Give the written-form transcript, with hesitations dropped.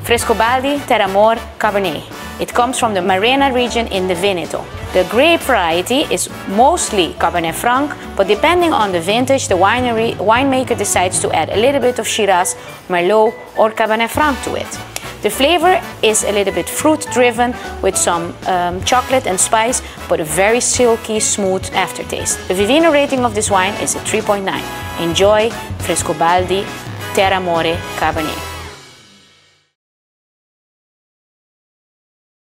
Frescobaldi Terre Cabernet. It comes from the Marena region in the Veneto. The grape variety is mostly Cabernet Franc, but depending on the vintage, the winemaker decides to add a little bit of Shiraz, Merlot or Cabernet Franc to it. The flavor is a little bit fruit-driven with some chocolate and spice, but a very silky, smooth aftertaste. The Vivino rating of this wine is a 3.9. Enjoy Frescobaldi Terre Cabernet.